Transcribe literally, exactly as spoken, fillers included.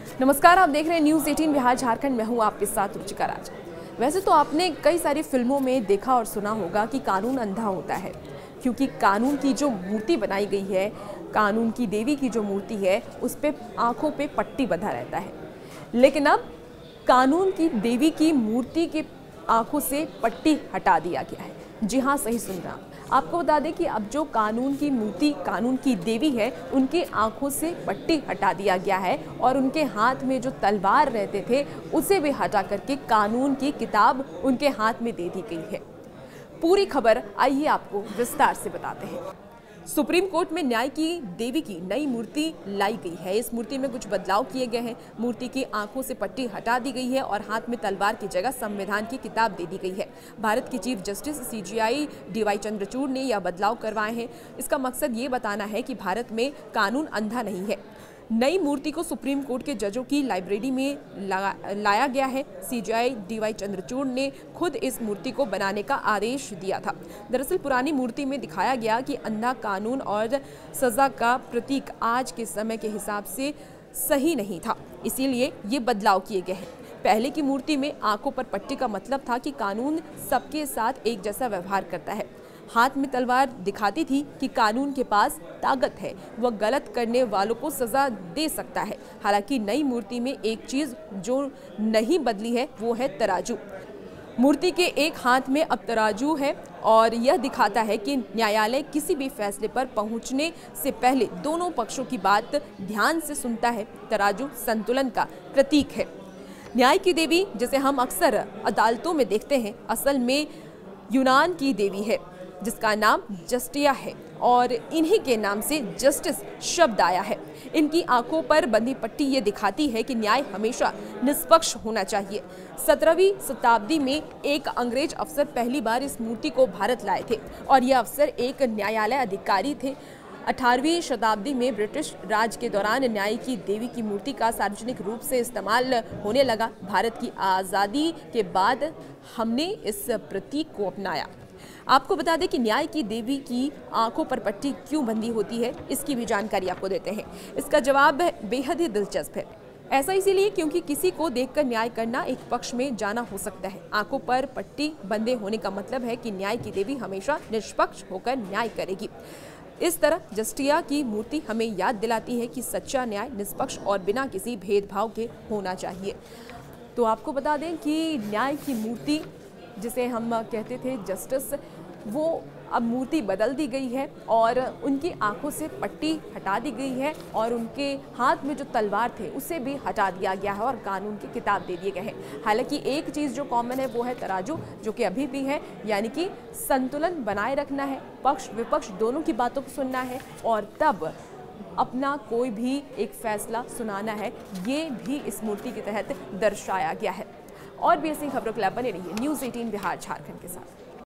नमस्कार, आप देख रहे हैं न्यूज़ अठारह बिहार झारखंड। मैं हूं आपके साथ रुचिका राज। वैसे तो आपने कई सारी फिल्मों में देखा और सुना होगा कि कानून अंधा होता है, क्योंकि कानून की जो मूर्ति बनाई गई है, कानून की देवी की जो मूर्ति है, उस पे आंखों पे पट्टी बंधा रहता है। लेकिन अब कानून की देवी की मूर्ति की आंखों से पट्टी हटा दिया गया है। जी हाँ, सही सुन रहा। आपको बता दें कि अब जो कानून की मूर्ति, कानून की देवी है, उनकी आंखों से पट्टी हटा दिया गया है और उनके हाथ में जो तलवार रहते थे उसे भी हटा करके कानून की किताब उनके हाथ में दे दी गई है। पूरी खबर आइए आपको विस्तार से बताते हैं। सुप्रीम कोर्ट में न्याय की देवी की नई मूर्ति लाई गई है। इस मूर्ति में कुछ बदलाव किए गए हैं। मूर्ति की आंखों से पट्टी हटा दी गई है और हाथ में तलवार की जगह संविधान की किताब दे दी गई है। भारत के chief justice CJI DY Chandrachud ने यह बदलाव करवाए हैं। इसका मकसद ये बताना है कि भारत में कानून अंधा नहीं है। नई मूर्ति को सुप्रीम कोर्ट के जजों की लाइब्रेरी में ला, लाया गया है। सीजेआई डीवाई चंद्रचूड़ ने खुद इस मूर्ति को बनाने का आदेश दिया था। दरअसल पुरानी मूर्ति में दिखाया गया कि अंधा कानून और सजा का प्रतीक आज के समय के हिसाब से सही नहीं था, इसीलिए ये बदलाव किए गए हैं। पहले की मूर्ति में आंखों पर पट्टी का मतलब था कि कानून सबके साथ एक जैसा व्यवहार करता है। हाथ में तलवार दिखाती थी कि कानून के पास ताकत है, वह गलत करने वालों को सजा दे सकता है। हालांकि नई मूर्ति में एक चीज जो नहीं बदली है वो है तराजू। मूर्ति के एक हाथ में अब तराजू है और यह दिखाता है कि न्यायालय किसी भी फैसले पर पहुंचने से पहले दोनों पक्षों की बात ध्यान से सुनता है। तराजू संतुलन का प्रतीक है। न्याय की देवी, जिसे हम अक्सर अदालतों में देखते हैं, असल में यूनान की देवी है जिसका नाम जस्टिया है और इन्हीं के नाम से जस्टिस शब्द आया है। इनकी आंखों पर बंधी पट्टी ये दिखाती है कि न्याय हमेशा निष्पक्ष होना चाहिए। सत्रहवीं शताब्दी में एक अंग्रेज अफसर पहली बार इस मूर्ति को भारत लाए थे और यह अफसर एक न्यायालय अधिकारी थे। अठारहवीं शताब्दी में ब्रिटिश राज के दौरान न्याय की देवी की मूर्ति का सार्वजनिक रूप से इस्तेमाल होने लगा। भारत की आज़ादी के बाद हमने इस प्रतीक को अपनाया। आपको बता दें कि न्याय की देवी की आंखों पर पट्टी क्यों बंधी होती है, इसकी भी जानकारी आपको देते हैं। इसका जवाब बेहद ही दिलचस्प है। ऐसा इसीलिए क्योंकि किसी को देखकर न्याय करना एक पक्ष में जाना हो सकता है। आंखों पर पट्टी बंधे होने का मतलब है कि न्याय की देवी हमेशा निष्पक्ष होकर न्याय करेगी। इस तरह जस्टिया की मूर्ति हमें याद दिलाती है कि सच्चा न्याय निष्पक्ष और बिना किसी भेदभाव के होना चाहिए। तो आपको बता दें कि न्याय की मूर्ति, जिसे हम कहते थे जस्टिस, वो अब मूर्ति बदल दी गई है और उनकी आंखों से पट्टी हटा दी गई है और उनके हाथ में जो तलवार थे उसे भी हटा दिया गया है और कानून की किताब दे दिए गए हैं। हालांकि एक चीज़ जो कॉमन है वो है तराजू, जो कि अभी भी है, यानी कि संतुलन बनाए रखना है, पक्ष विपक्ष दोनों की बातों को सुनना है और तब अपना कोई भी एक फैसला सुनाना है। ये भी इस मूर्ति के तहत दर्शाया गया है। और भी ऐसी खबरों के लिए बने रहिए न्यूज़ अठारह बिहार झारखंड के साथ।